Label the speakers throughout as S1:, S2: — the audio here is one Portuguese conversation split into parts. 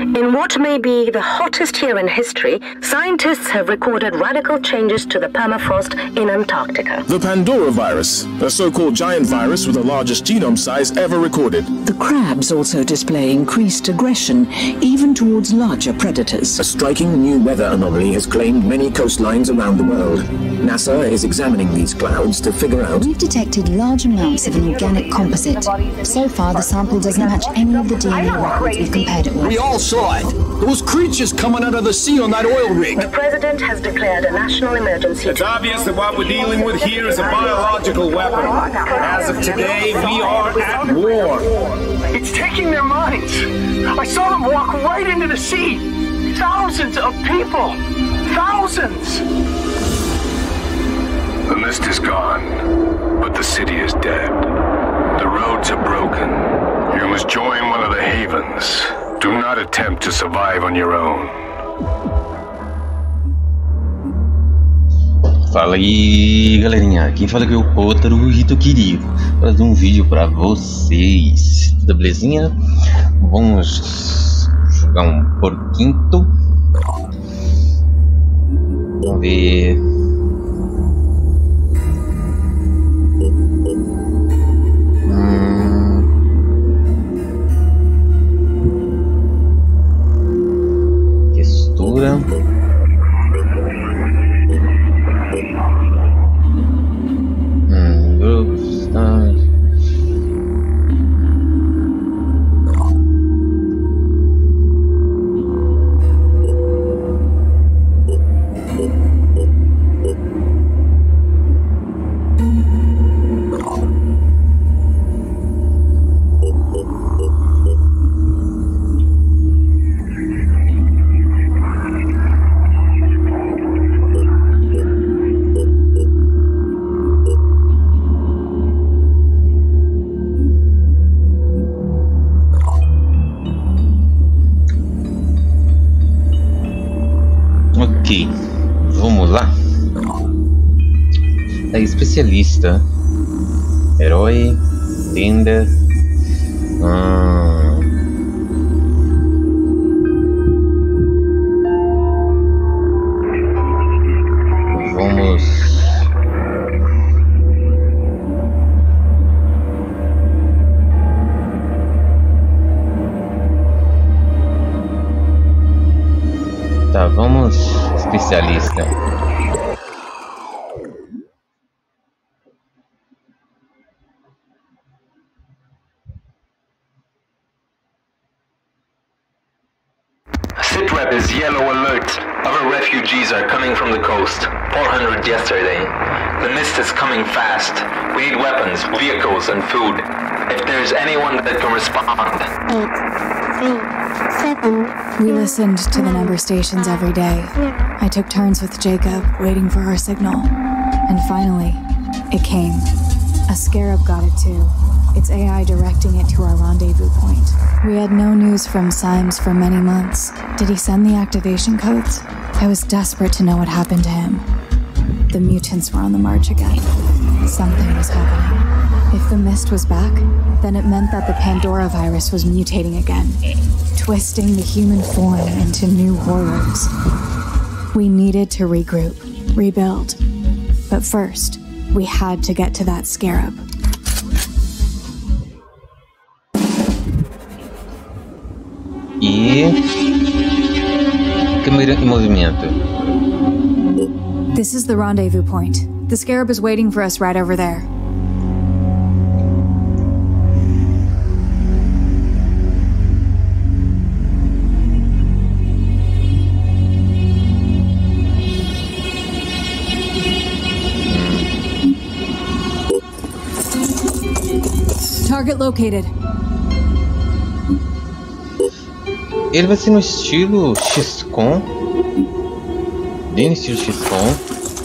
S1: In what may be the hottest year in history, scientists have recorded radical changes to the permafrost in Antarctica.
S2: The Pandora virus, a so-called giant virus with the largest genome size ever recorded.
S3: The crabs also display increased aggression, even towards larger predators.
S4: A striking new weather anomaly has claimed many coastlines around the world. NASA is examining these clouds to figure out...
S5: We've detected large amounts of an organic composite. So far, the sample doesn't match any of the DNA records we've compared it with.
S6: We all saw it. Those creatures coming out of the sea on that oil rig.
S1: The president has declared a national emergency.
S7: It's obvious that what we're dealing with here is a biological weapon. As of today, we are at war.
S8: It's taking their minds. I saw them walk right into the sea. Thousands of people. Thousands.
S9: The mist is gone, but the city is dead. The roads are broken. You must join one of the havens. Do not attempt to survive on your own.
S10: Fala aí, galerinha. Quem fala que é o Kotaro e eu queria fazer um vídeo pra vocês. Tudo belezinha? Vamos jogar um porquinto. Vamos ver. Textura. Grupos, tá. Ok, vamos lá. É especialista, herói, tenda. Vamos. Tá, vamos especialista.
S11: SITREP is yellow alert. Other refugees are coming from the coast. 400 yesterday. The mist is coming fast. We need weapons, vehicles, and food. If there's anyone that can respond.
S12: 8, 3, 7. We listened to the number stations every day. I took turns with Jacob, waiting for our signal. And finally, it came. A scarab got it too. Its AI directing it to our rendezvous point. We had no news from Symes for many months. Did he send the activation codes? I was desperate to know what happened to him. The mutants were on the march again. Something was happening. If the mist was back, then it meant that the Pandora virus was mutating again, twisting the human form into new horrors. We needed to regroup, rebuild. But first, we had to get to that scarab.
S10: E câmera em movimento.
S12: This is the rendezvous point. The scarab is waiting for us right over there. Target located.
S10: Ele vai ser no estilo XCOM. Bem no estilo XCOM.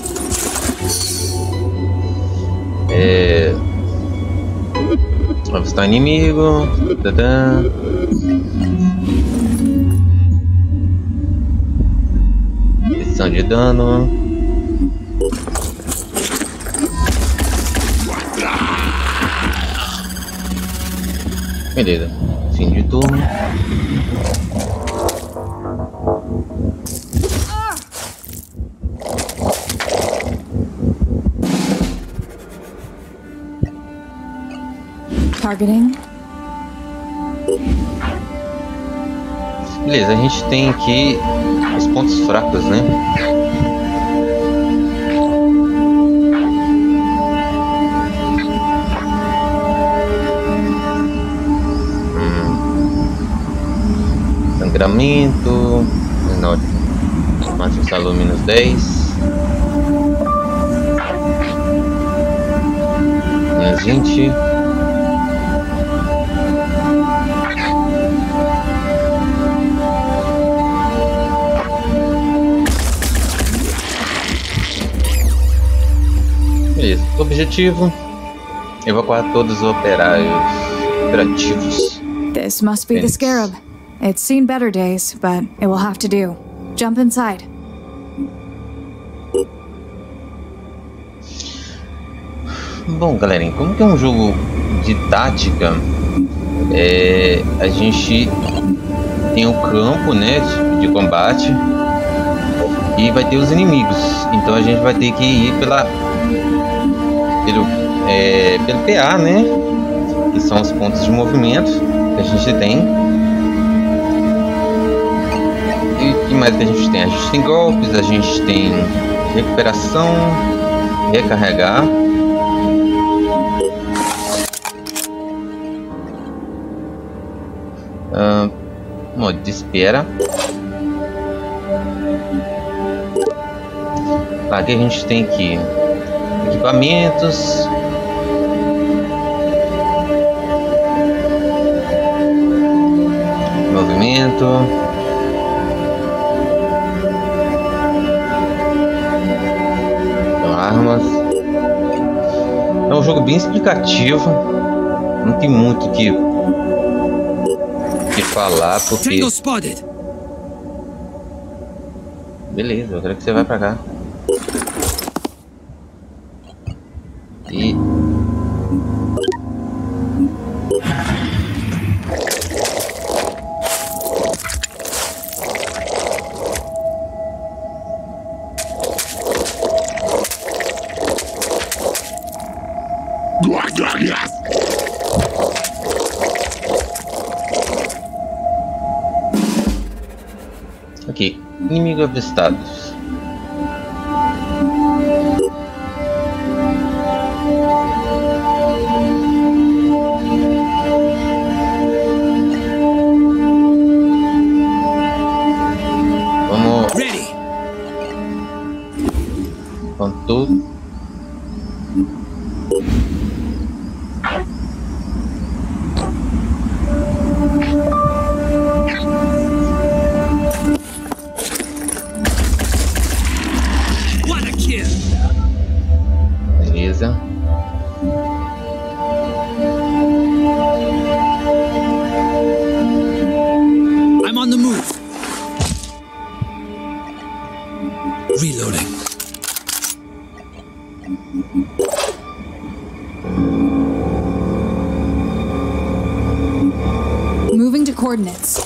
S10: Avistar inimigo. Tadã. Decisão de dano. Beleza. Fim de turno.
S12: Targeting.
S10: Beleza, a gente tem aqui os pontos fracos, né? Sangramento, menor, máximo salud menos 10, menos 20. Beleza, objetivo: evacuar todos os operativos.
S12: This must be the Scarab. It's seen better days, but it will have to do. Jump inside.
S10: Bom, galerinha, como que é um jogo de tática, a gente tem o campo, né, de combate, e vai ter os inimigos. Então a gente vai ter que ir pelo PA, né, que são os pontos de movimento que a gente tem. E o que mais que a gente tem? A gente tem golpes, a gente tem recuperação, recarregar. Modo de espera. Aqui a gente tem aqui equipamentos. Movimento. Armas. É um jogo bem explicativo. Não tem muito o que falar, porque... Beleza, eu quero que você vá pra cá. E... Aqui, inimigo avistados. Vamos. Ready. Com tudo. Beleza.
S13: I'm on the move. Reloading.
S12: Moving to coordinates.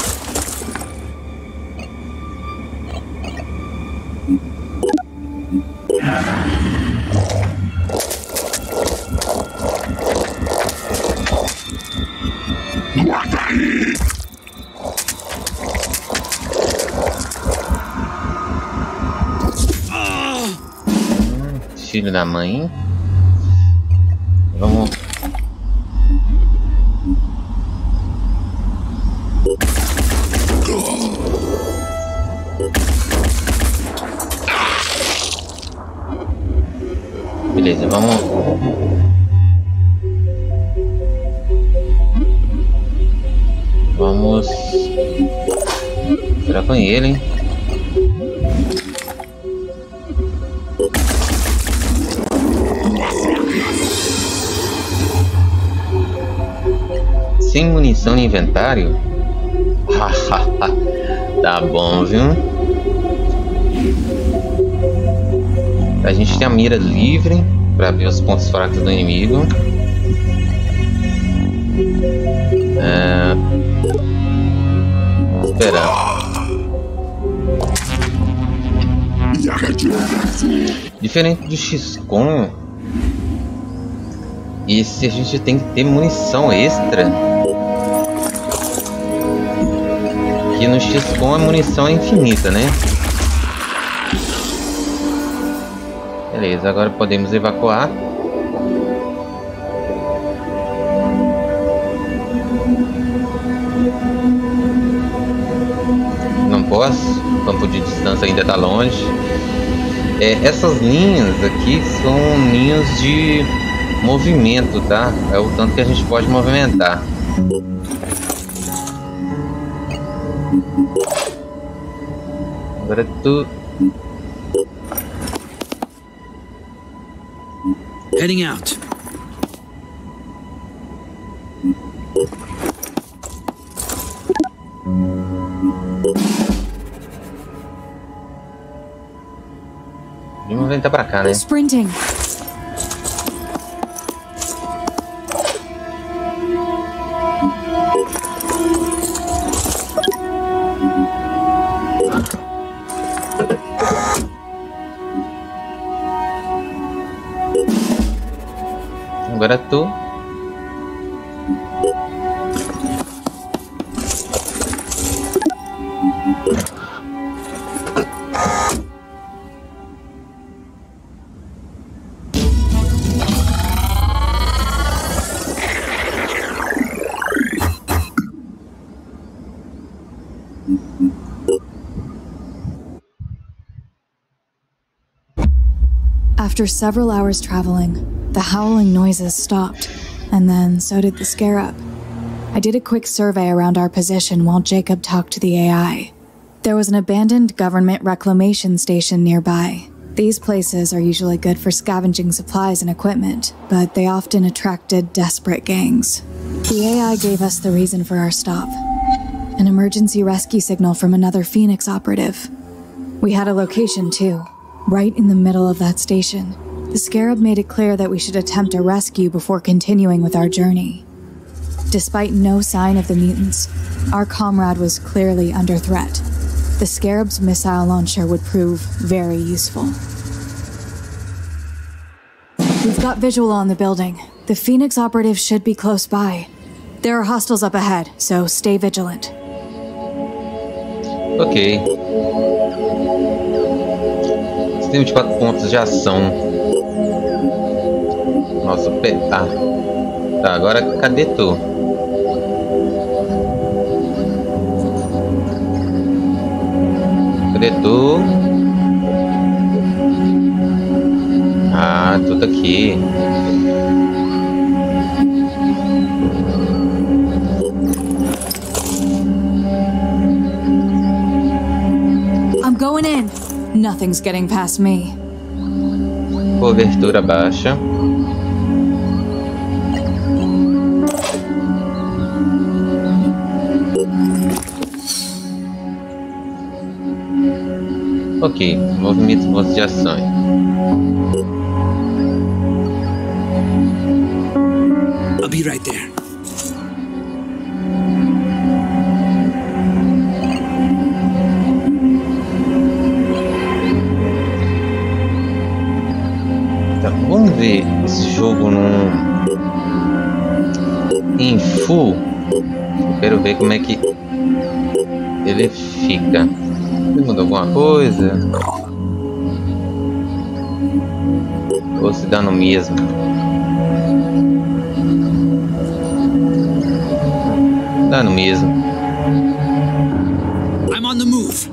S10: Filho da mãe. Vamos. Beleza, vamos. Vamos. Será com ele, hein? Sem munição no inventário? Tá bom, viu? A gente tem a mira livre para ver os pontos fracos do inimigo. Vamos esperar. Diferente do XCOM, E se a gente tem que ter munição extra? Que no XCOM a munição é infinita, né? Beleza, agora podemos evacuar. Não posso, o campo de distância ainda está longe. Essas linhas aqui são linhas de movimento, tá? É o tanto que a gente pode movimentar. Agora tu...
S13: Heading out.
S10: Vamos ventar pra cá, né?
S12: Sprinting.
S10: Agora tu.
S12: After several hours traveling, the howling noises stopped, and then so did the scarab. I did a quick survey around our position while Jacob talked to the AI. There was an abandoned government reclamation station nearby. These places are usually good for scavenging supplies and equipment, but they often attracted desperate gangs. The AI gave us the reason for our stop. An emergency rescue signal from another Phoenix operative. We had a location too, right in the middle of that station. The scarab made it clear that we should attempt a rescue before continuing with our journey. Despite no sign of the mutants, our comrade was clearly under threat. The scarab's missile launcher would prove very useful. We've got visual on the building. The Phoenix operative should be close by. There are hostiles up ahead, so stay vigilant.
S10: Ok. Temos 4 pontos de ação. Nossa, tá. Tá, agora cadê tu? Cadê tu? Ah, tu tá aqui.
S12: I'm going in. Nothing's getting past me.
S10: Cobertura baixa. Ok, movimento de ação.
S13: I'll be right there.
S10: Tá, vamos ver esse jogo em full. Eu quero ver como é que ele fica. Ele mudou alguma coisa? Ou se dá no mesmo? Dá no mesmo.
S13: I'm on the move.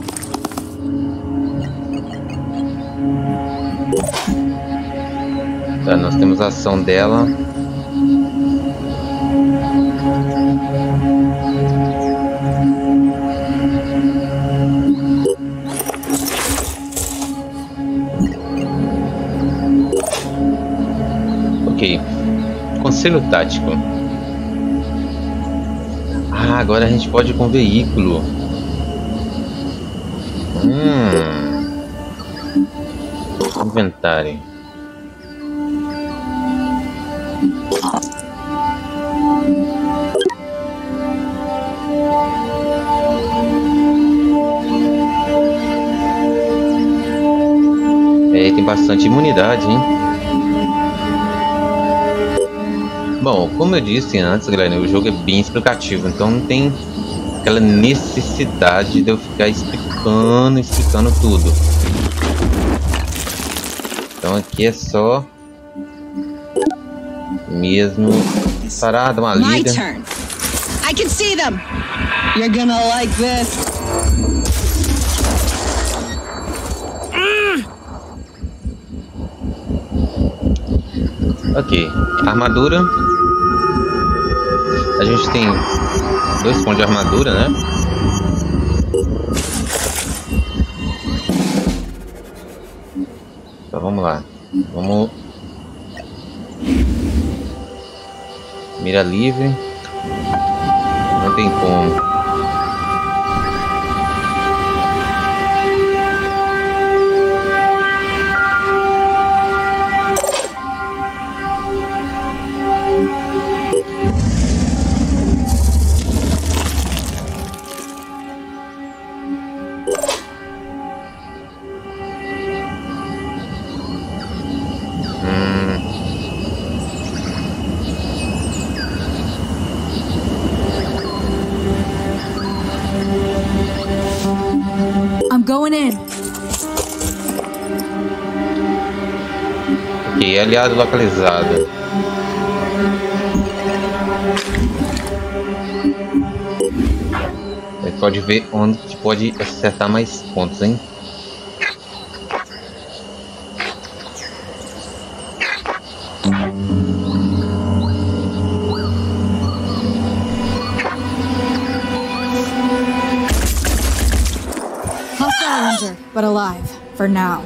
S10: Tá, nós temos a ação dela. Ok. Conselho tático. Ah, agora a gente pode ir com veículo. Inventário. Tem bastante imunidade, hein? Bom, como eu disse antes, galera, o jogo é bem explicativo, então não tem aquela necessidade de eu ficar explicando tudo. Então aqui é só mesmo parar, dar uma lida.
S14: I can see them. You're gonna like this.
S10: Ok, armadura. A gente tem 2 pontos de armadura, né? Então vamos lá. Vamos. Mira livre. Não tem como.
S12: Going in.
S10: Ok, aliado localizado. Você pode ver onde pode acertar mais pontos, hein?
S12: But alive, for now.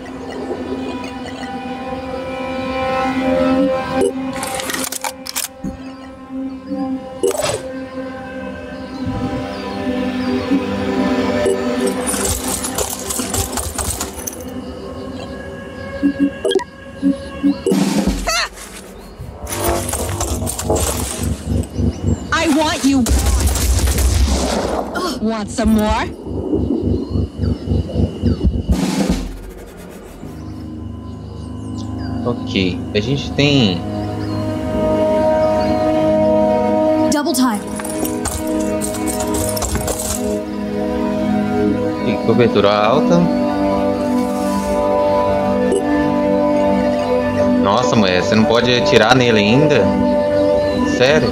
S14: I want you. Want some more?
S10: Ok, a gente tem
S12: double time.
S10: E cobertura alta. Nossa, mulher, você não pode atirar nele ainda? Sério?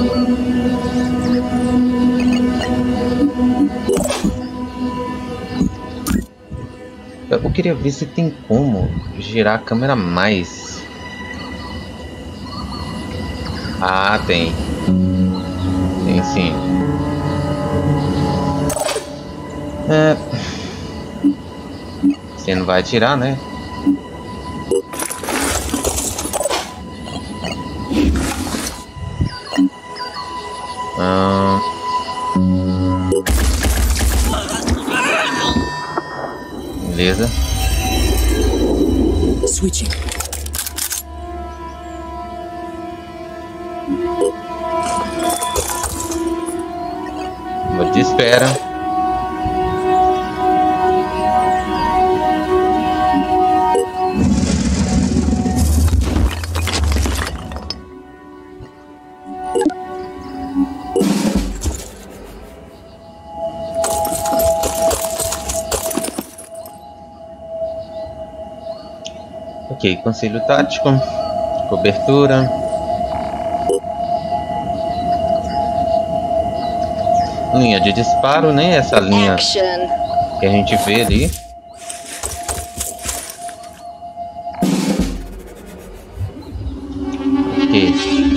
S10: Eu queria ver se tem como girar a câmera mais. Ah, tem. Tem sim. Você não vai atirar, né? Beleza.
S13: Switching.
S10: Vou te espera. Ok, conselho tático, cobertura. Linha de disparo, né? Essa linha que a gente vê ali. Ok,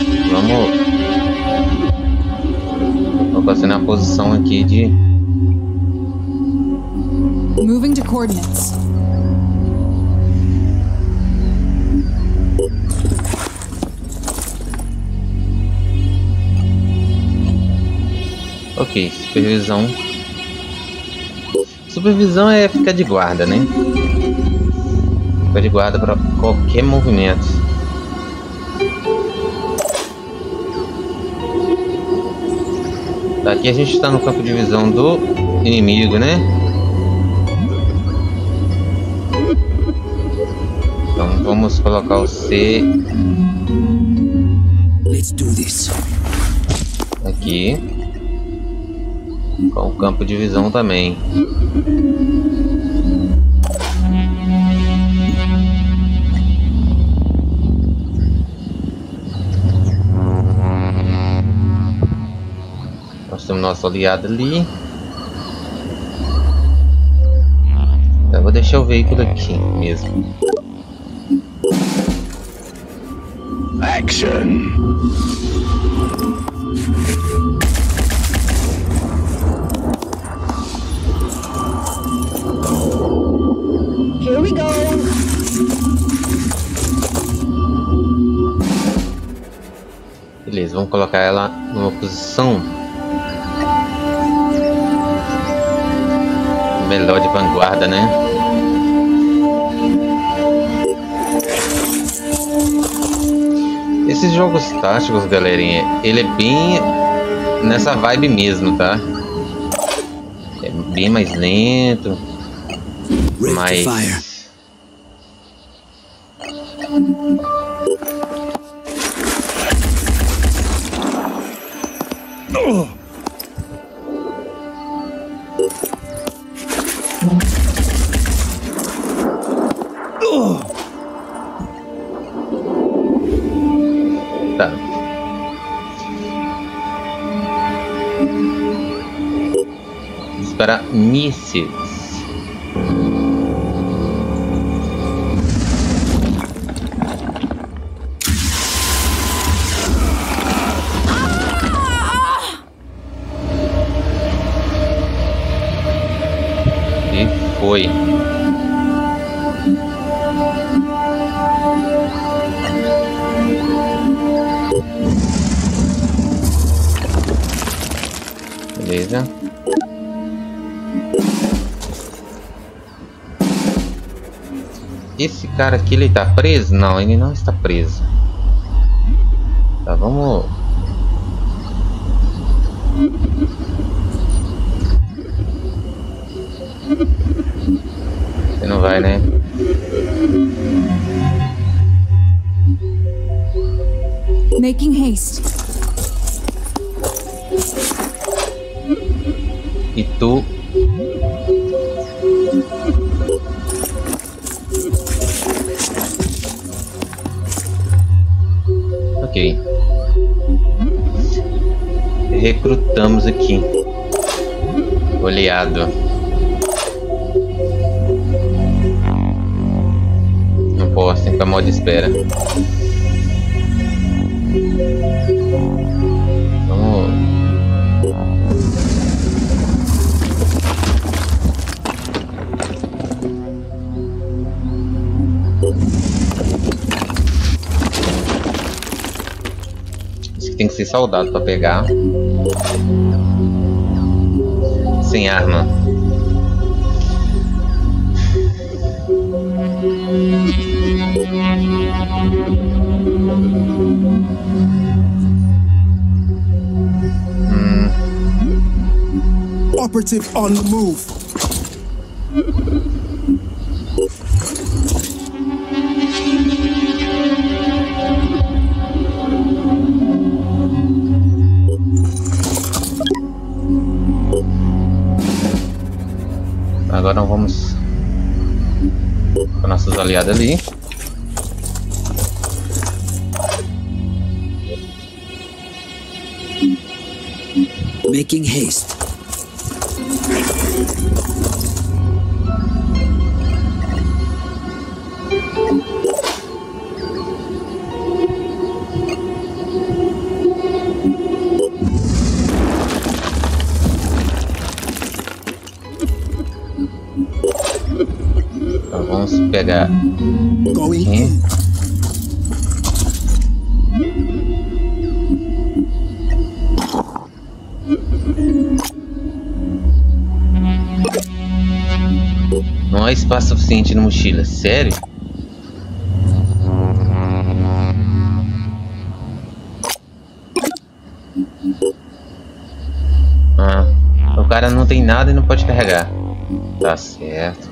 S10: vou passar na posição aqui de
S12: moving to coordinates.
S10: Ok, supervisão. Supervisão é ficar de guarda, né? Ficar de guarda para qualquer movimento. Aqui a gente está no campo de visão do inimigo, né? Então vamos colocar o C.
S13: Let's do this.
S10: Aqui. Com o campo de visão também. Nós temos nosso aliado ali. Então, vou deixar o veículo aqui mesmo.
S9: Action.
S14: Here we go.
S10: Beleza, vamos colocar ela numa posição melhor de vanguarda, né? Esses jogos táticos, galerinha, ele é bem nessa vibe mesmo, tá? É bem mais lento, mas tá. Para mísseis. E foi. Beleza. Esse cara aqui, ele tá preso? Não, ele não está preso. Tá, vamos... Você não vai, né?
S12: Making haste.
S10: E tu... Ok. Recrutamos aqui. Oleado. Não posso, tem que ficar modo de espera. Vamos. Tem que ser soldado para pegar. Sem arma.
S6: Operative on the move.
S10: Agora nós vamos com nossos aliados ali.
S13: Making haste.
S10: Então vamos pegar aqui. Não há espaço suficiente na mochila, sério? Ah, o cara não tem nada e não pode carregar. Tá certo.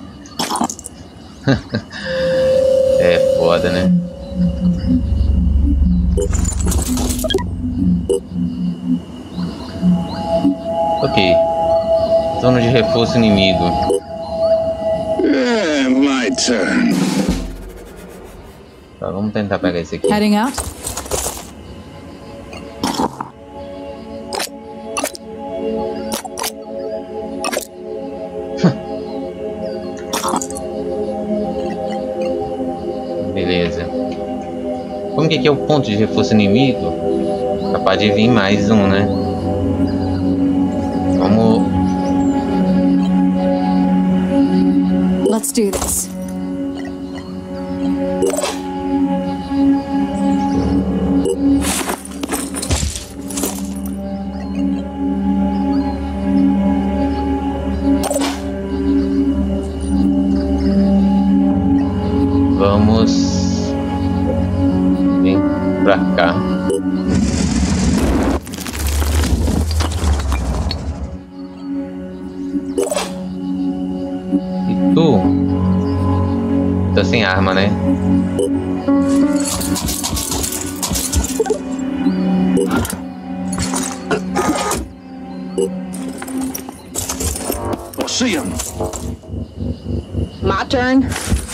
S10: É foda, né? Ok. Zona de reforço inimigo.
S15: My turn.
S10: Tá, vamos tentar pegar esse aqui.
S12: Heading out?
S10: Beleza. Como que aqui é o ponto de reforço inimigo? Capaz de vir mais um, né? Vamos.
S12: Let's do this.
S10: Vamos vir pra cá. E tu tá sem arma, né?
S15: See him.
S14: My turn.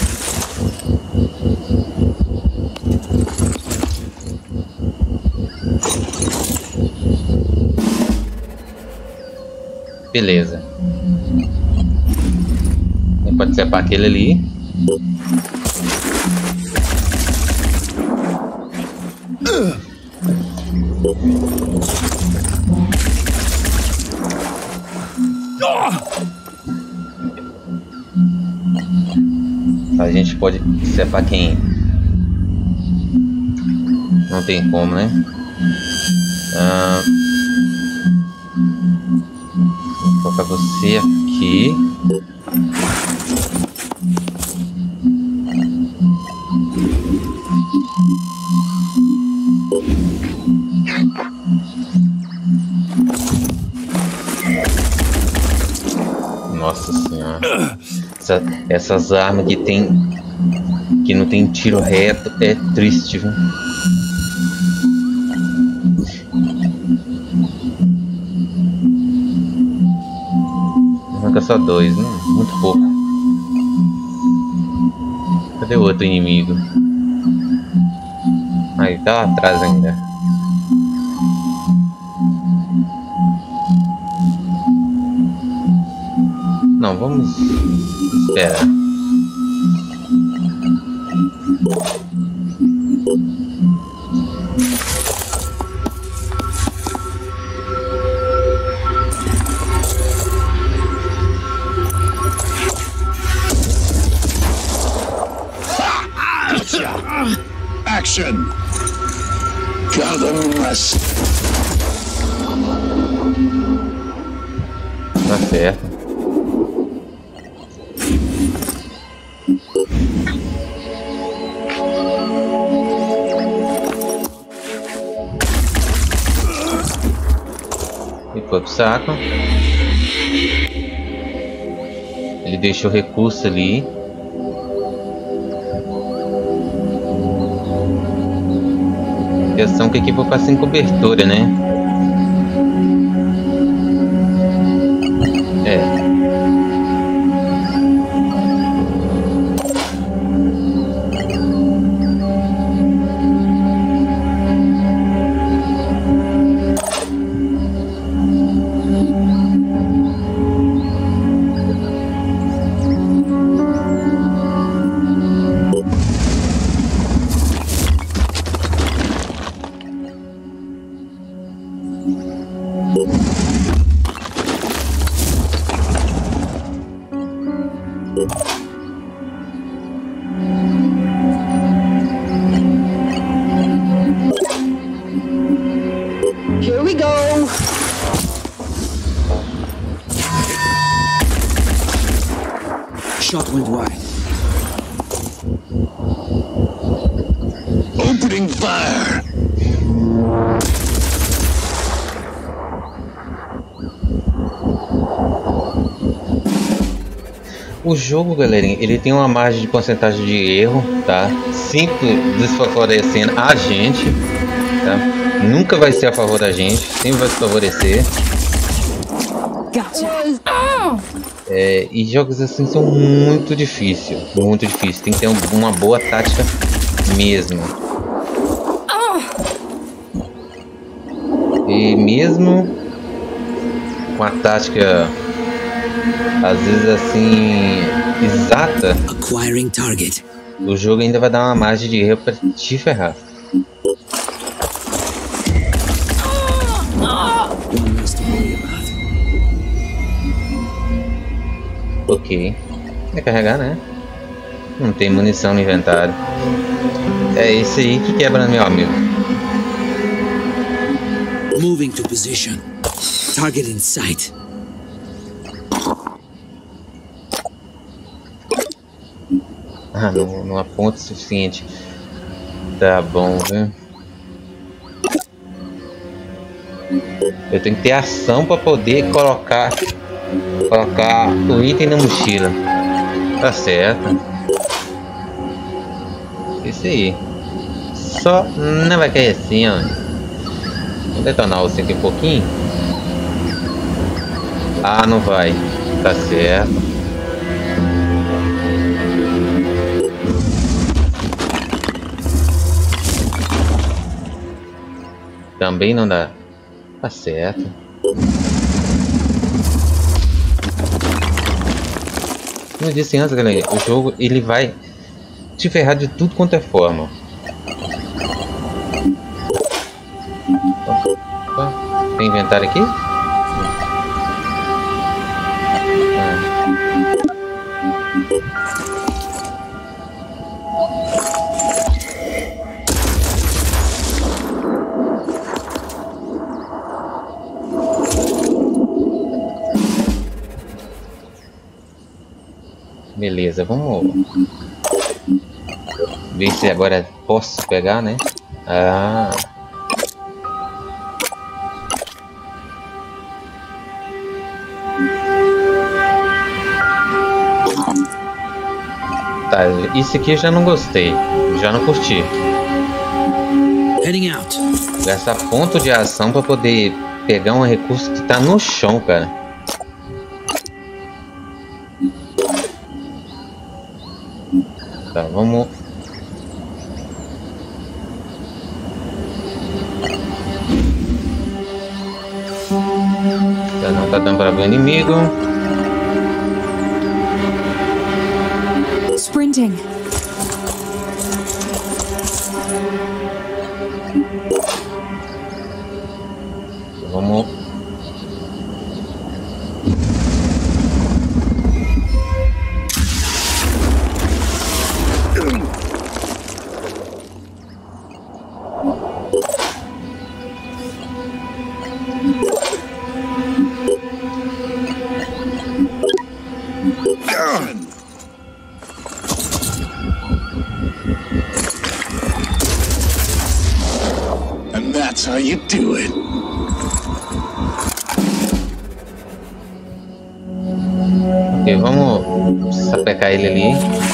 S10: Beleza. Pode ser para aquele ali. A gente pode ser para quem? Não tem como, né? Vou colocar você aqui. Nossa senhora. Essas armas que não tem tiro reto é triste, viu? Arranca só 2, né? Muito pouco. Cadê o outro inimigo? Aí tá lá atrás ainda. Não, vamos esperar.
S15: Action. Caldemas.
S10: Tá certo. E foi pro saco. Ele deixou recurso ali. A questão que aqui vou ficar sem cobertura, né? É.
S14: Here we go.
S13: Shot went wide.
S15: Opening fire.
S10: O jogo, galerinha, ele tem uma margem de porcentagem de erro, tá? Sempre desfavorecendo a gente, tá? Nunca vai ser a favor da gente, sempre vai se favorecer. E jogos assim são muito difíceis. Muito difíceis. Tem que ter uma boa tática mesmo. E mesmo com a tática às vezes assim exata, o jogo ainda vai dar uma margem de erro pra te ferrar. Ok, vai carregar, né? Não tem munição no inventário. É esse aí que quebra, meu amigo.
S13: Moving to position. Target in sight.
S10: Ah, não aponta o suficiente. Tá bom, viu? Eu tenho que ter ação para poder colocar o item na mochila. Tá certo. Isso aí. Só não vai cair assim, ó. Vou detonar o 5 um pouquinho. Ah, não vai. Tá certo. Também não dá. Tá certo. Como eu disse antes, galera, o jogo ele vai te ferrar de tudo quanto é forma. Tem inventário aqui? Beleza, vamos ver se agora posso pegar, né? Ah. Tá, isso aqui eu já não gostei, já não curti.
S13: Heading out.
S10: Gastar ponto de ação para poder pegar um recurso que tá no chão, cara. Tá, vamos. Já não tá dando para ver o inimigo.
S12: Sprinting.
S10: Vamos.
S15: And that's how you do it.
S10: Ok, vamos sapecar ele ali.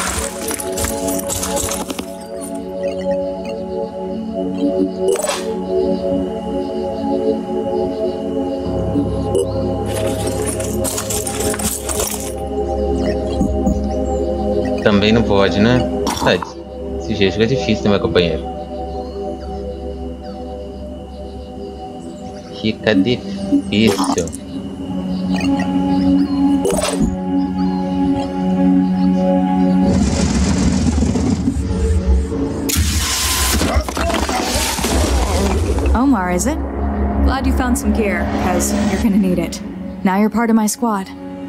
S10: Também não pode, né? Esse jeito é difícil, né, meu companheiro? Fica difícil.
S12: Omar, is it? Glad you found some gear, because you're gonna need it. Now you're part of my squad.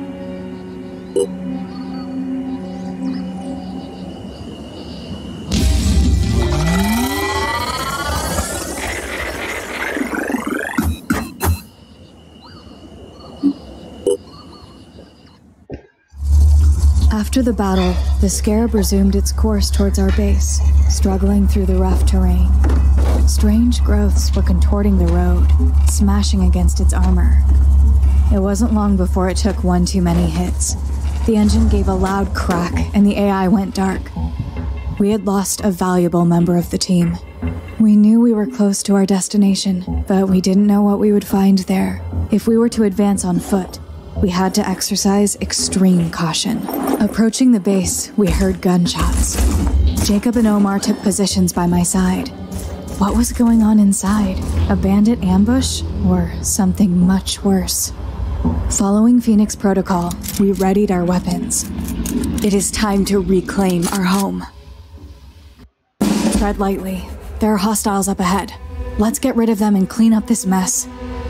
S12: After the battle, the Scarab resumed its course towards our base, struggling through the rough terrain. Strange growths were contorting the road, smashing against its armor. It wasn't long before it took one too many hits. The engine gave a loud crack, and the AI went dark. We had lost a valuable member of the team. We knew we were close to our destination, but we didn't know what we would find there. If we were to advance on foot, we had to exercise extreme caution. Approaching the base, we heard gunshots. Jacob and Omar took positions by my side. What was going on inside? A bandit ambush? Or something much worse? Following Phoenix Protocol, we readied our weapons. It is time to reclaim our home. Tread lightly. There are hostiles up ahead. Let's get rid of them and clean up this mess.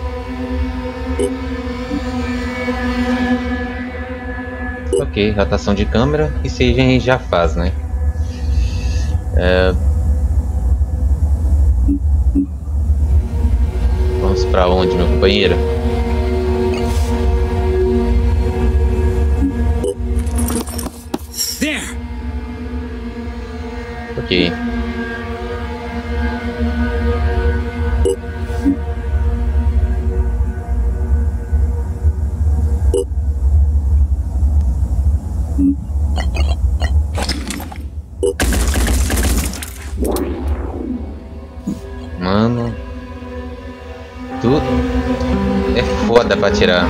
S10: Ok, rotação de câmera. Isso aí a gente já faz, né? Vamos pra onde, meu companheiro?
S13: There.
S10: Ok. Mano, tu é foda pra atirar.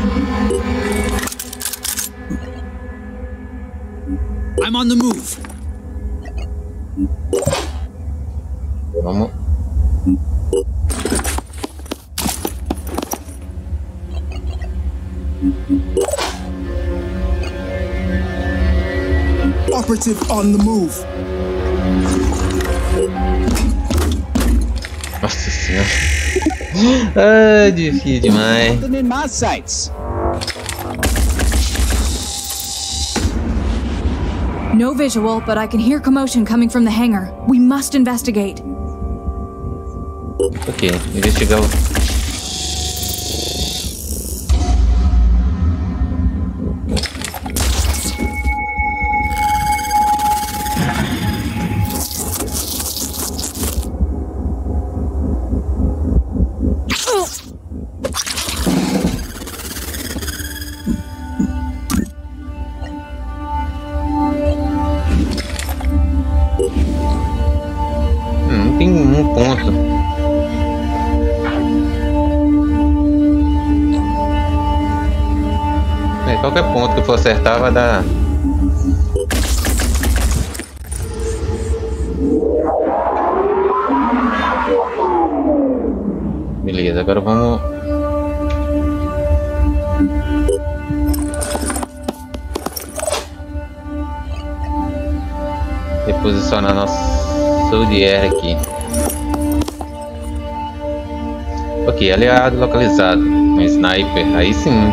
S13: I'm on the move.
S10: Vamos.
S15: Operative on the move.
S10: Nossa senhora. Ah, difícil demais.
S6: Something in my sights.
S12: No visual, but I can hear commotion coming from the hangar. We must investigate.
S10: Ok, investigar o... Tem um ponto. Qualquer ponto que eu for acertar vai dar. Beleza, agora vamos. Reposicionar nosso Soldier aqui. Ok, aliado localizado. Um sniper, aí sim.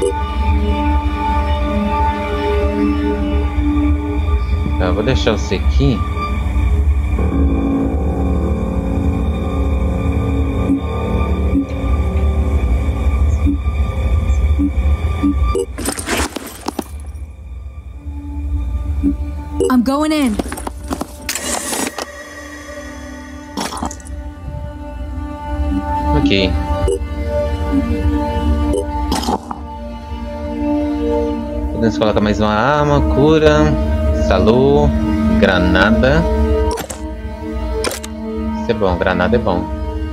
S10: Tá, vou deixar você aqui.
S12: I'm going in.
S10: Ok. Podemos colocar mais uma arma, cura, salô, granada. Isso é bom, granada é bom.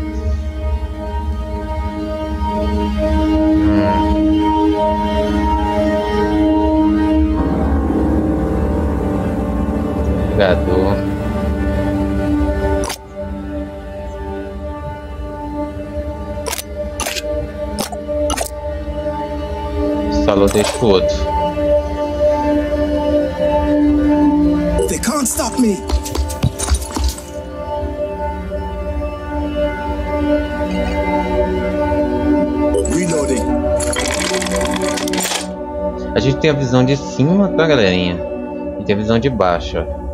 S10: Jogador. Salô deixa pro outro.
S15: They can't stop me. Reloading.
S10: A gente tem a visão de cima, tá, galerinha? E tem a visão de baixo, ó.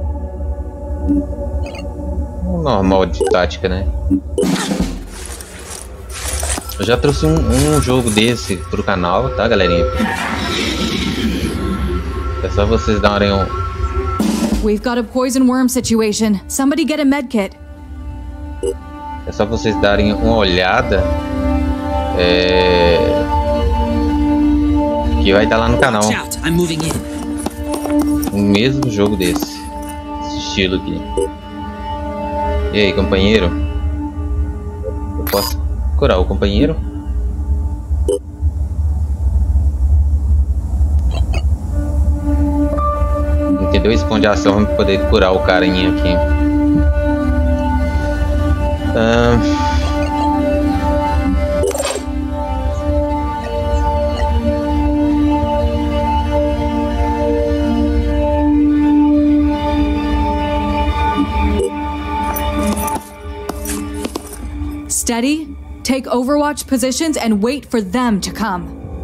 S10: Normal de tática, né? Eu já trouxe um jogo desse pro canal, tá, galerinha? É só vocês darem um...
S12: We've got a poison worm situation. Somebody get a medkit.
S10: É só vocês darem uma olhada. Que vai estar lá no canal. O mesmo jogo desse estilo aqui. E aí, companheiro? Eu posso curar o companheiro? 2 pontos de ação para poder curar o carinha aqui.
S12: Steady, take overwatch positions and wait for them to come.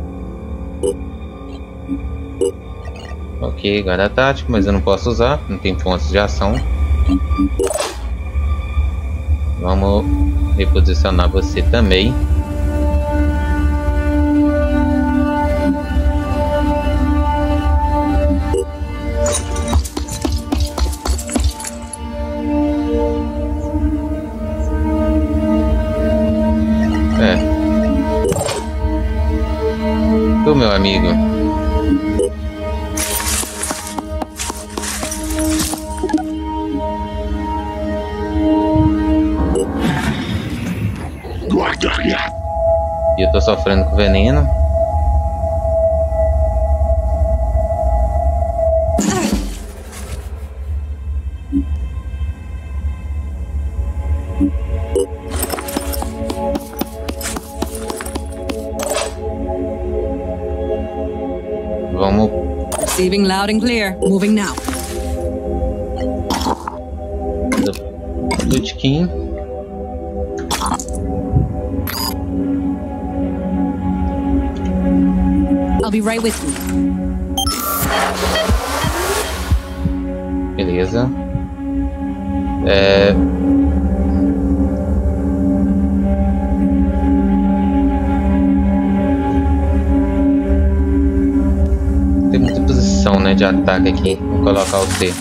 S10: Ok, guarda tático, mas eu não posso usar, não tem pontos de ação. Vamos reposicionar você também. Tu, meu amigo. E eu tô sofrendo com veneno. Vamos.
S14: Receiving loud and clear. Moving now.
S10: Do Tiquinho.
S14: I'll be right with you.
S10: Beleza. Tem muita posição, né, de ataque aqui. Vou colocar o C.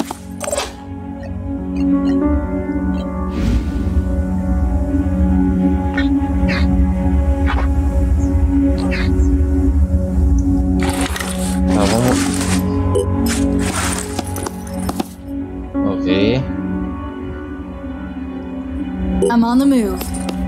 S12: I'm on the move.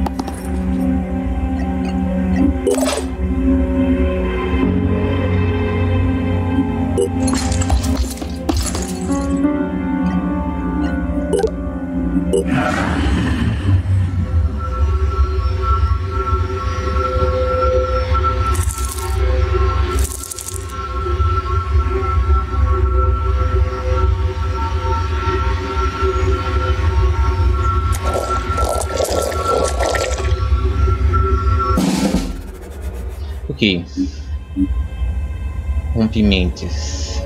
S10: Ok. Rompimentos.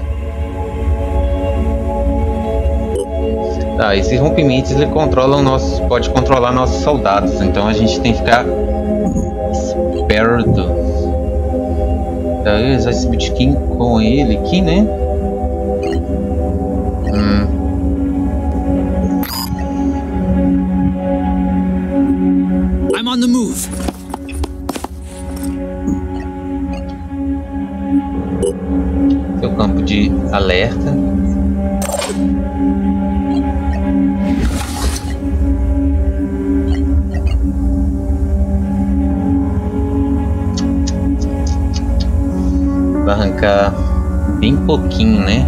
S10: Tá, esses rompimentos ele controla pode controlar nossos soldados, então a gente tem que ficar esperto. Tá, eu usar esse bootkin com ele aqui, né?
S13: I'm on the move.
S10: Seu campo de alerta. Vai arrancar bem pouquinho, né?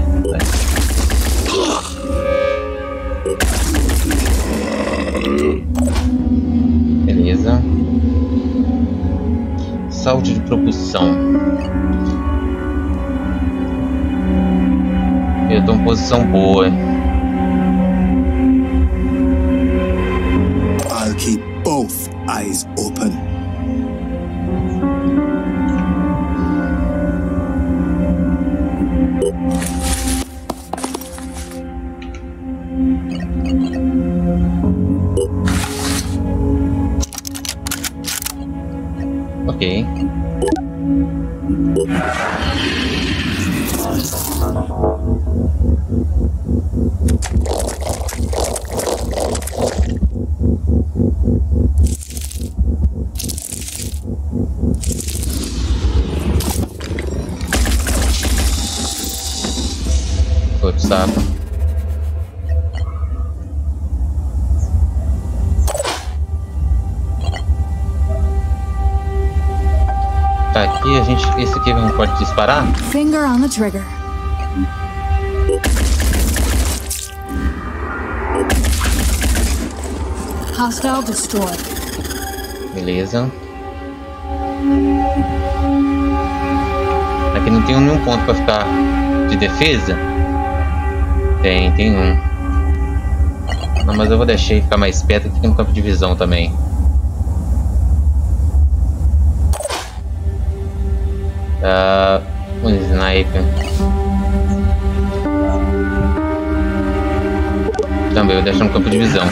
S10: Beleza. Salto de propulsão. Eu tô em posição boa.
S15: I'll keep both eyes open.
S10: Ok. Outro sapo. Tá, aqui a gente. Esse aqui não pode disparar?
S12: Finger on the trigger. Hostile destroyed.
S10: Beleza. Aqui não tem nenhum ponto pra ficar de defesa? Tem um. Não, mas eu vou deixar ele ficar mais perto aqui no campo de visão também. Um sniper. Também vou deixar no campo de visão.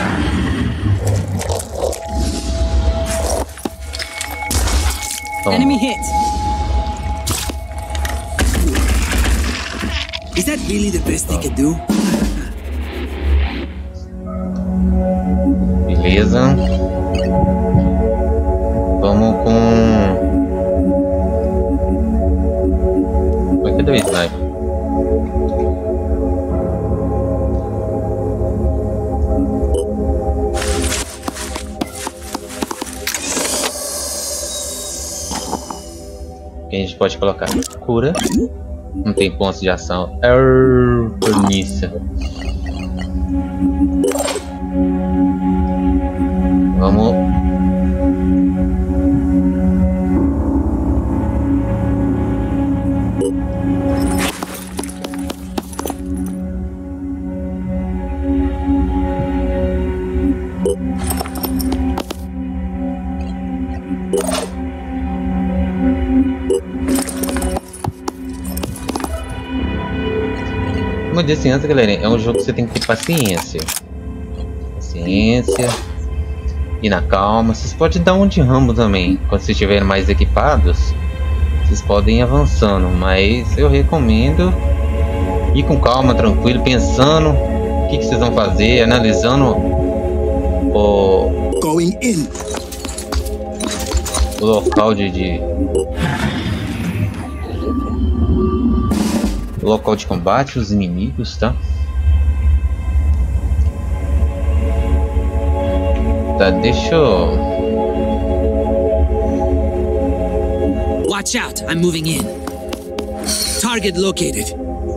S10: Toma.
S13: Enemy hit. Is that really the best they could do?
S10: Beleza. Vamos com... Cadê o sniper? Que a gente pode colocar cura. Não tem pontos de ação. Torniça. Vamos. Como eu disse antes, galera, é um jogo que você tem que ter paciência. Paciência. E na calma. Vocês podem dar um de Rambo também. Quando vocês estiverem mais equipados, vocês podem ir avançando. Mas eu recomendo ir com calma, tranquilo, pensando o que vocês vão fazer, analisando o local o local de combate, os inimigos, tá? Tá, deixa eu...
S13: Watch out, I'm moving in. Target located.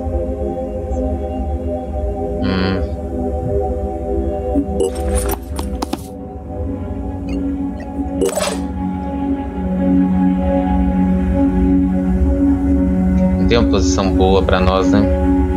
S10: Não tem uma posição boa pra nós, né?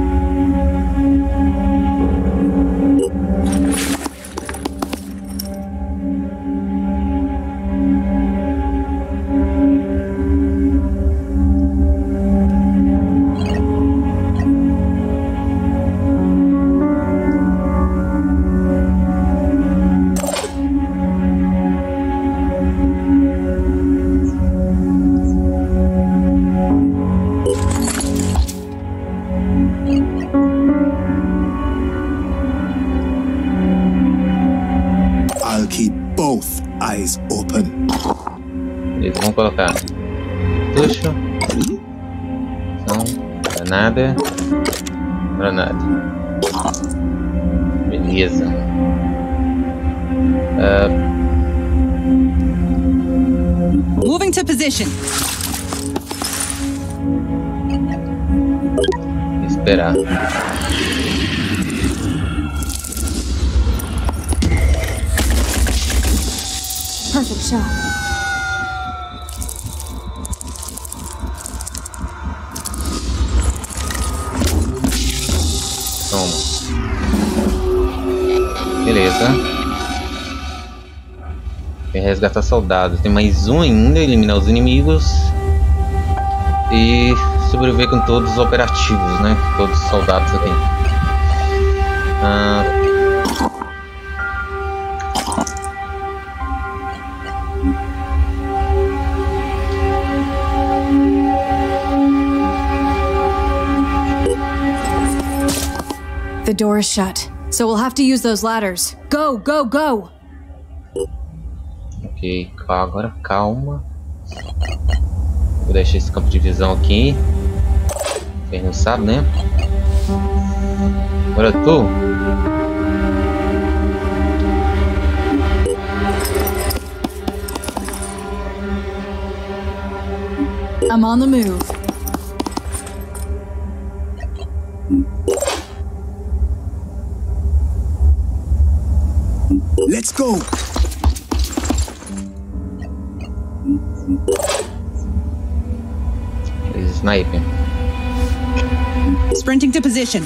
S10: Eles vão colocar tucho, não, granada, granada. Beleza.
S14: Moving to position.
S10: Esperar.
S12: Perfect shot.
S10: Toma. Beleza. Tem que resgatar soldados. Tem mais um ainda. Eliminar os inimigos. E sobreviver com todos os operativos, né? Todos os soldados aqui.
S12: The door is shut, so we'll have to use those ladders. Go, go, go!
S10: Ok, agora calma. Vou deixar esse campo de visão aqui. Quem não sabe, né? Agora tu.
S12: I'm on the move.
S15: Let's go!
S10: Sniper.
S14: Sprinting to position.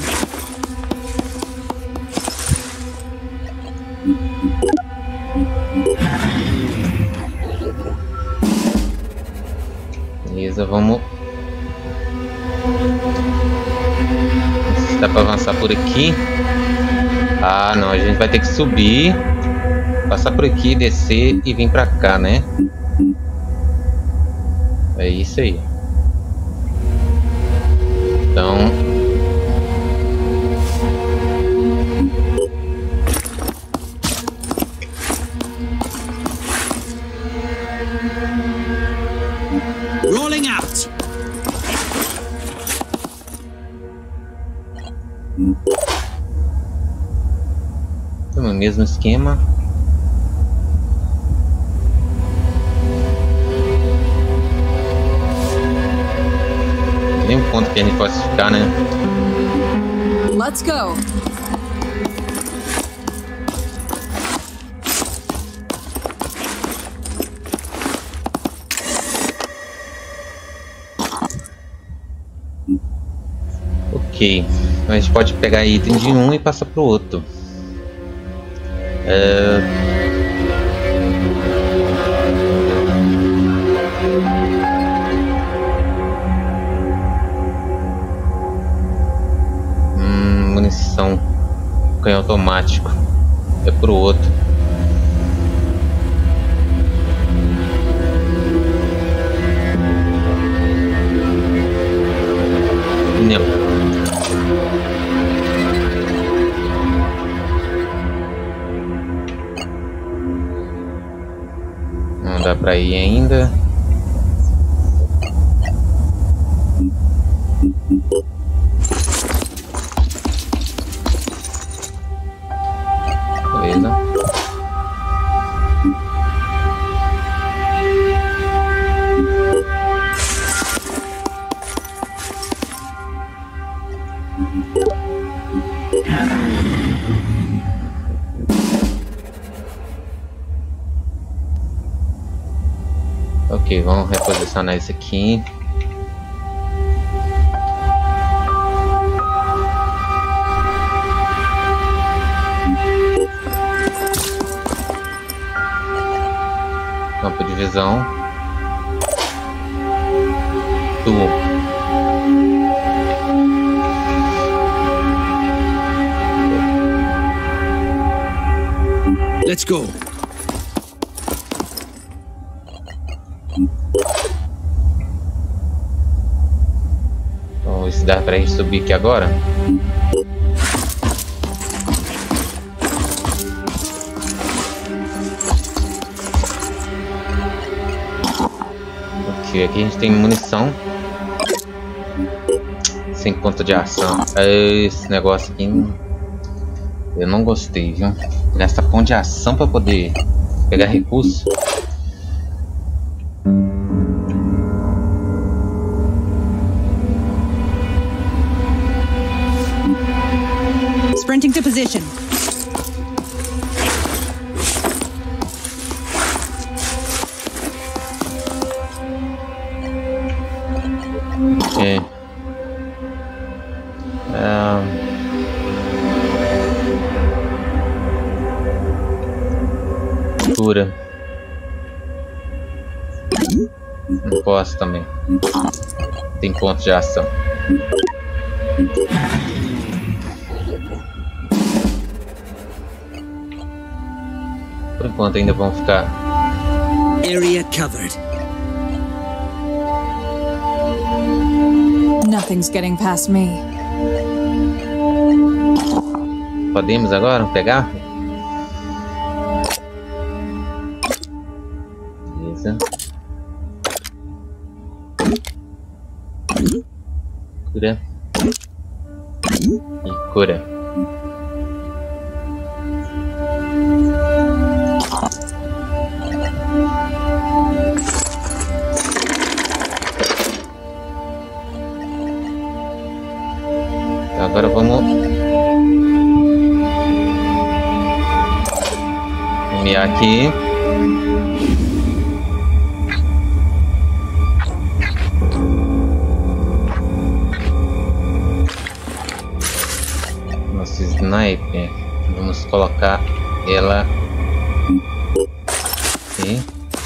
S10: Beleza, vamos. Se dá pra avançar por aqui. Ah, não, a gente vai ter que subir, passar por aqui, descer e vir pra cá, né? É isso aí. Então,
S13: rolling out.
S10: no mesmo esquema. Tem um ponto que a gente possa ficar, né?
S12: Let's go.
S10: Ok, a gente pode pegar item de um e passar pro outro. Munição, canhão automático, é pro outro. Não. Não dá pra ir ainda. Beleza. Ok, vamos reposicionar isso aqui. Campo de visão. Tubo.
S13: Let's go.
S10: Vamos ver se dá pra gente subir aqui agora. Ok, aqui a gente tem munição. Sem ponto de ação. Esse negócio aqui eu não gostei, viu? Gasta ponto de ação pra poder pegar recurso.
S14: Sprinting to position.
S10: Ok. Cura. Não posso também. Tem ponto de ação. Por enquanto ainda vão ficar.
S13: Area covered.
S12: Nothing's getting past me.
S10: Podemos agora pegar? Beleza. Cura. E cura. Agora vamos nomear aqui. sniper. Vamos colocar ela aqui.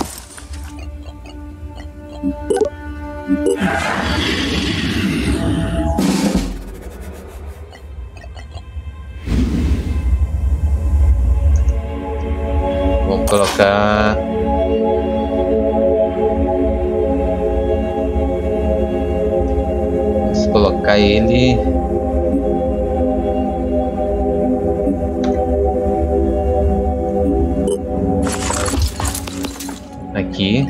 S10: Vou colocar ele aqui.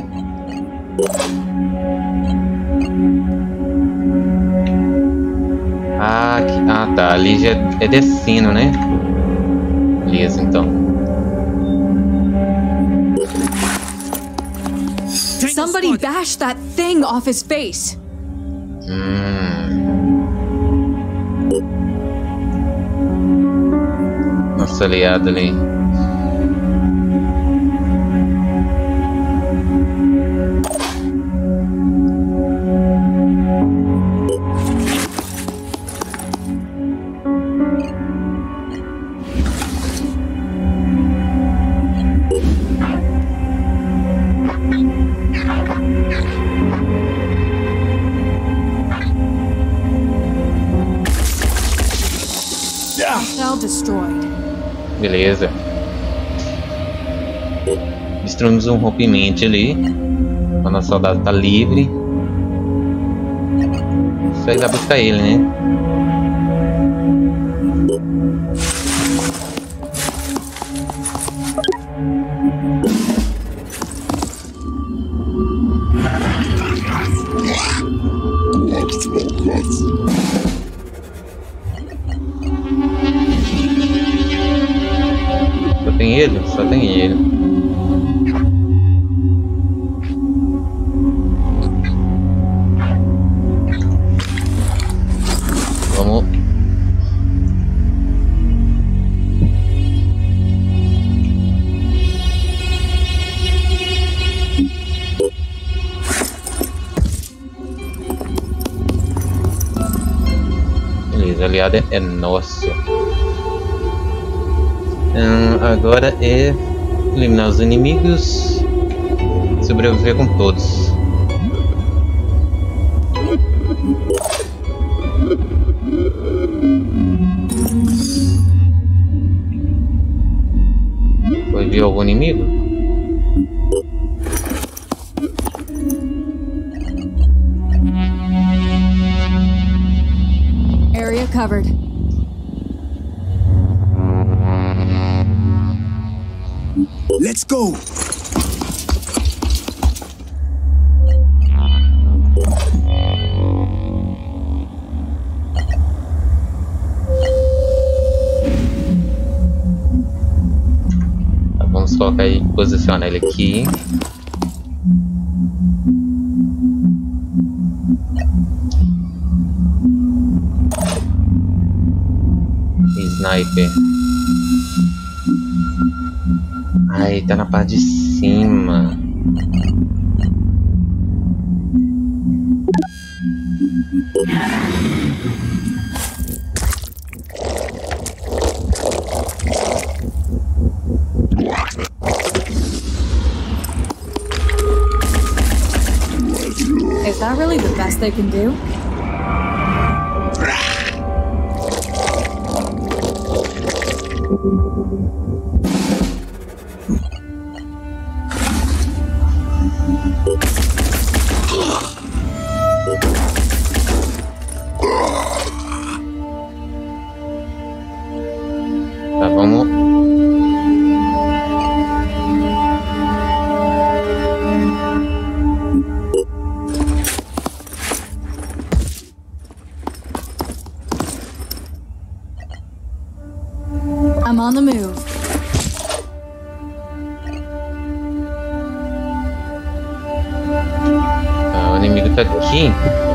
S10: Ah, tá. Ali já é descendo, né? Beleza, então.
S12: Somebody bashed that thing off his face.
S10: Nosso aliado ali.
S12: Cell destroyed.
S10: Beleza. Destruímos um rompimento ali. O nosso soldado tá livre. Isso aí vai buscar ele, né? Só tem ele. Vamos. Beleza, o aliado é nosso. Agora é eliminar os inimigos, sobreviver com todos. Foi ver algum inimigo?
S12: Area covered.
S15: Let's go!
S10: Vamos colocar e posicionar ele aqui. Sniper. Ai, tá na parte de cima.
S12: Is that really the best they can do?
S10: Tá, vamos.
S12: I'm on the move.
S10: Tá, o inimigo tá aqui.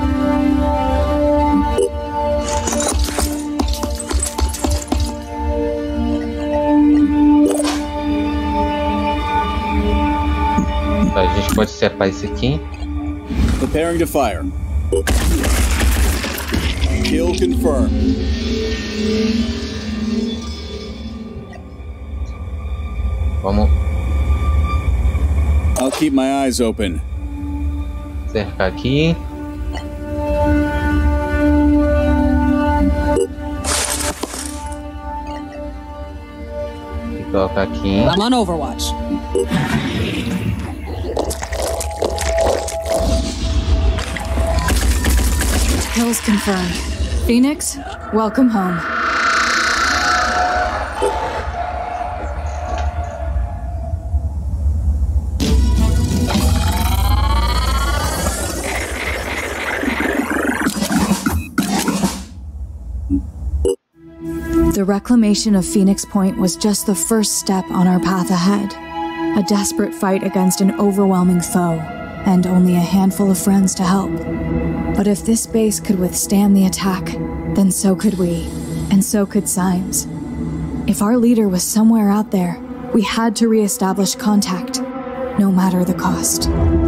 S10: Tá, a gente pode separar isso aqui.
S6: Preparing to fire. Kill confirmed.
S10: Vamos
S6: I'll keep my eyes open.
S10: cercar aqui. E colocar aqui.
S14: I'm on Overwatch.
S12: Kills confirmed. Phoenix, welcome home. The reclamation of Phoenix Point was just the first step on our path ahead. A desperate fight against an overwhelming foe, and only a handful of friends to help. But if this base could withstand the attack, then so could we, and so could Symes. If our leader was somewhere out there, we had to re-establish contact, no matter the cost.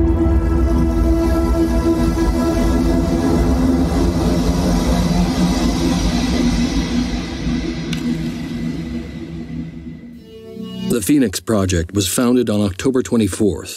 S6: The Phoenix Project was founded on October 24th,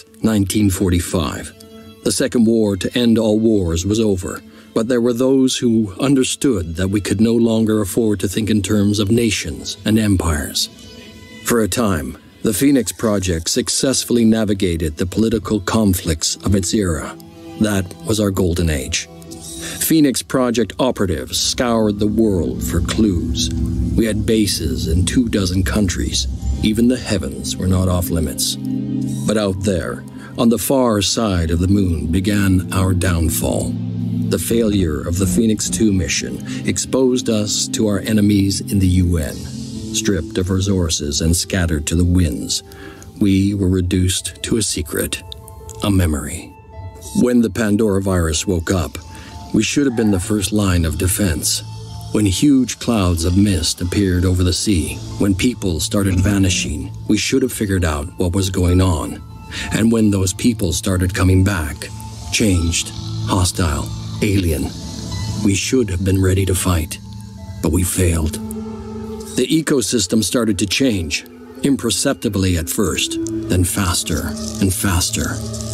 S6: 1945. The Second War to end all wars was over, but there were those who understood that we could no longer afford to think in terms of nations and empires. For a time, the Phoenix Project successfully navigated the political conflicts of its era. That was our golden age. Phoenix Project operatives scoured the world for clues. We had bases in 24 countries. Even the heavens were not off limits. But out there, on the far side of the moon, began our downfall. The failure of the Phoenix 2 mission exposed us to our enemies in the UN. Stripped of resources and scattered to the winds, we were reduced to a secret, a memory. When the Pandora virus woke up, we should have been the first line of defense. When huge clouds of mist appeared over the sea, when people started vanishing, we should have figured out what was going on. And when those people started coming back, changed, hostile, alien, we should have been ready to fight. But we failed. The ecosystem started to change, imperceptibly at first, then faster and faster.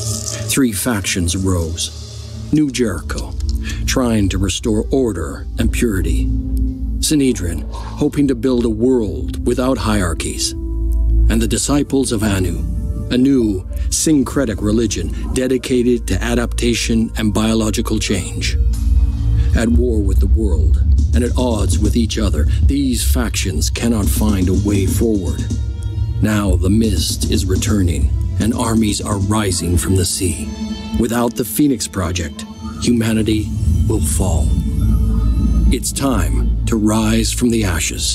S6: 3 factions arose. New Jericho, trying to restore order and purity. Sanhedrin, hoping to build a world without hierarchies. And the Disciples of Anu, a new syncretic religion dedicated to adaptation and biological change. At war with the world, and at odds with each other, these factions cannot find a way forward. Now the mist is returning, and armies are rising from the sea. Without the Phoenix Project, humanity will fall. It's time to rise from the ashes.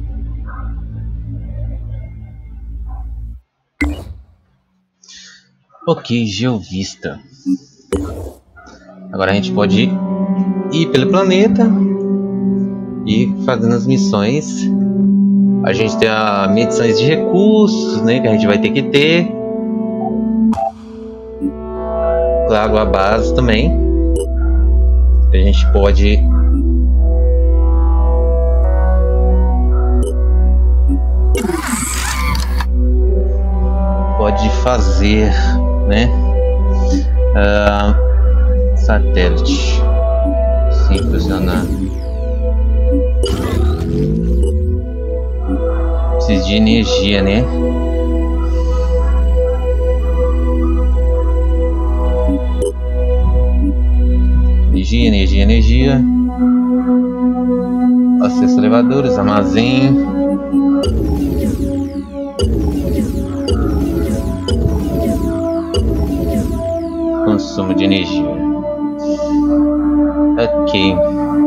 S10: Ok, Geovista. Agora a gente pode ir pelo planeta e fazendo as missões. A gente tem as medições de recursos, né, que a gente vai ter que ter. Claro, a base também. A gente pode fazer, né? Satélite. Sim, funcionar. Precisa de energia, né? Energia. Acesso a elevadores, armazém. Consumo de energia. Ok.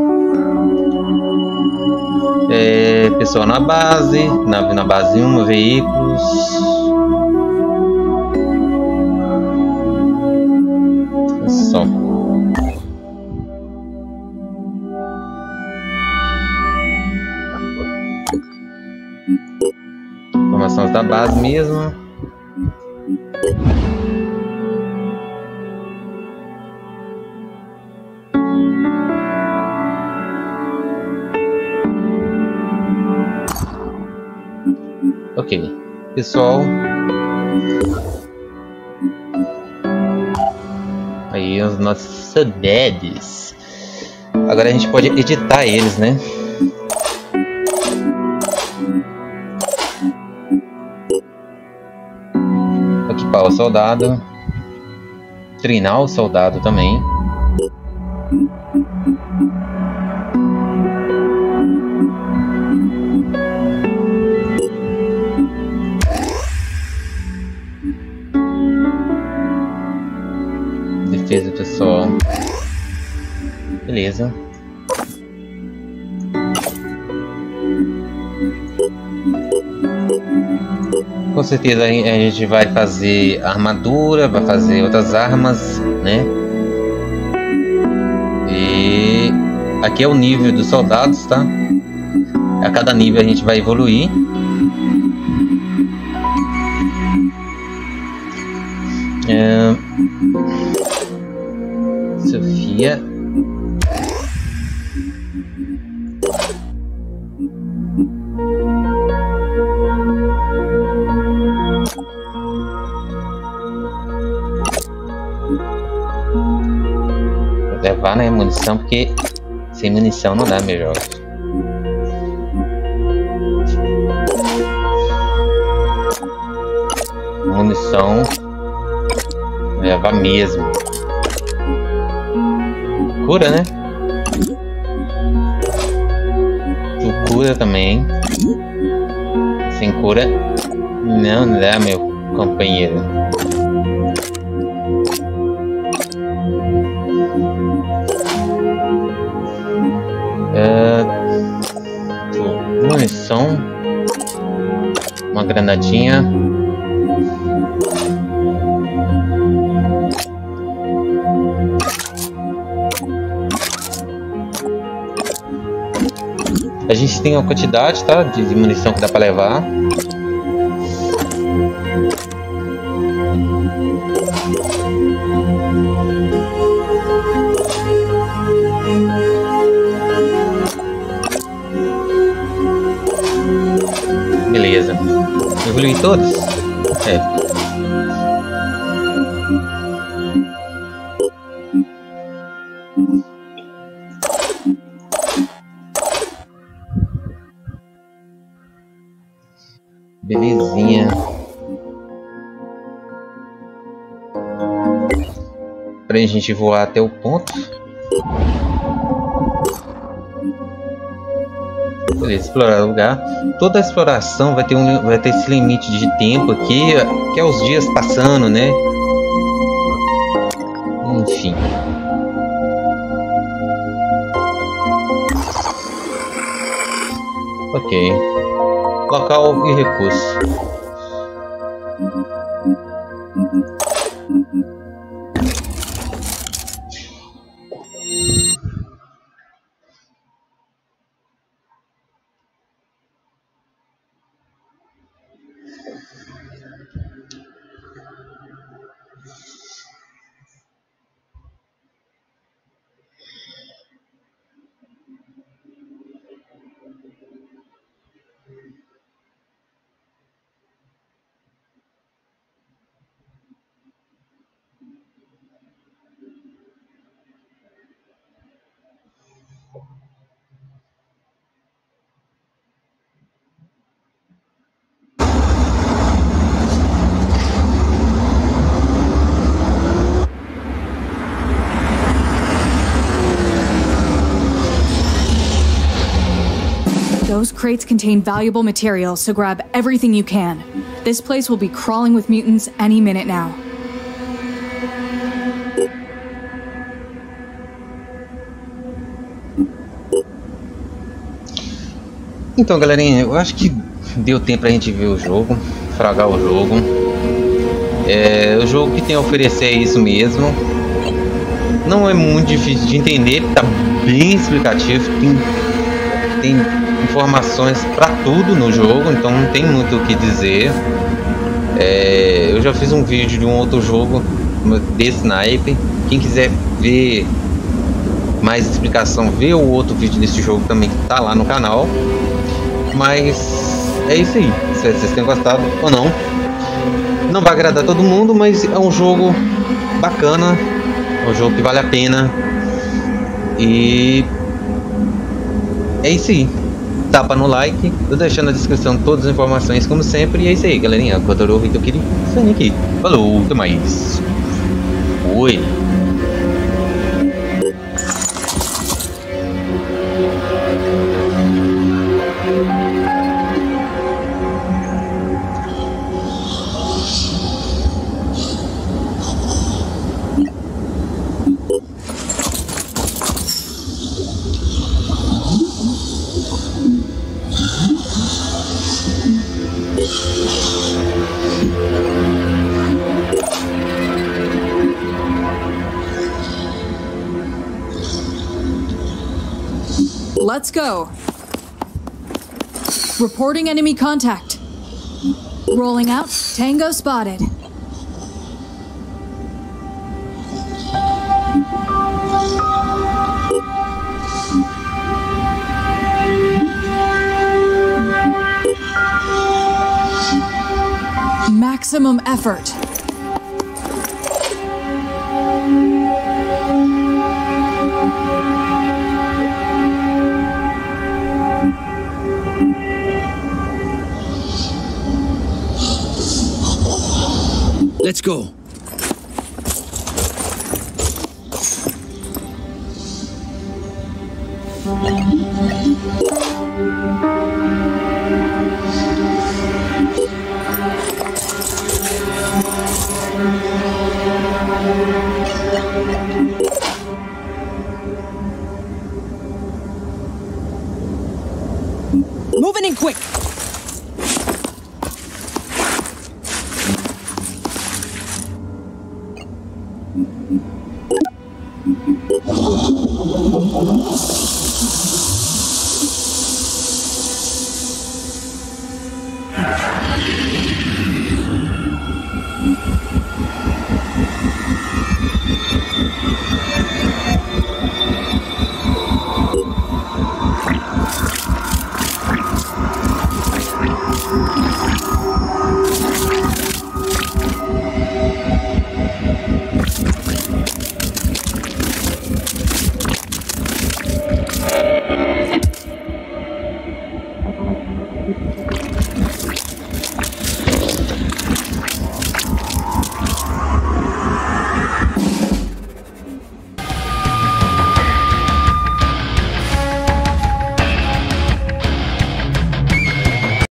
S10: Pessoal na base. Nave na base 1, veículos. Só. Informações da base mesmo. Ok. pessoal. Aí os nossos saudades. Agora a gente pode editar eles, né? Equipar o soldado. Treinar o soldado também. Defesa pessoal. Beleza. Com certeza a gente vai fazer armadura, vai fazer outras armas, né? E aqui é o nível dos soldados, tá? A cada nível a gente vai evoluir. Sofia. Vou levar, né, munição, porque sem munição não dá, meu jovem. Munição levar mesmo. Cura, né? Tu cura também. Sem cura não dá, meu companheiro. Munição. Uma granadinha. A gente tem uma quantidade, tá, de munição que dá pra levar. Beleza. Evoluí todos? É. Belezinha. Pra gente voar até o ponto. Beleza, explorar o lugar. Toda a exploração vai ter esse limite de tempo aqui, que é os dias passando, né? Enfim. Ok. Local e recurso.
S12: Those crates contain valuable materials, so grab everything you can. This place will be crawling with mutants any minute now.
S10: Então, galerinha, eu acho que deu tempo pra gente ver o jogo, fragar o jogo. O jogo que tem a oferecer é isso mesmo. Não é muito difícil de entender, tá bem explicativo, tem informações para tudo no jogo, então não tem muito o que dizer. Eu já fiz um vídeo de um outro jogo desse naipe. Quem quiser ver mais explicação, vê o outro vídeo desse jogo também que tá lá no canal. Mas é isso aí. Espero que vocês tenham gostado ou não. Não vai agradar todo mundo, mas é um jogo bacana, é um jogo que vale a pena. E é isso aí. Tapa no like, tô deixando na descrição todas as informações como sempre. E é isso aí, galerinha. Kotaro Hitokiri saindo aqui. Falou, até mais. Oi.
S16: Let's go. Reporting enemy contact. Rolling out. Tango spotted. Maximum effort.
S13: Let's go.
S14: Moving in quick.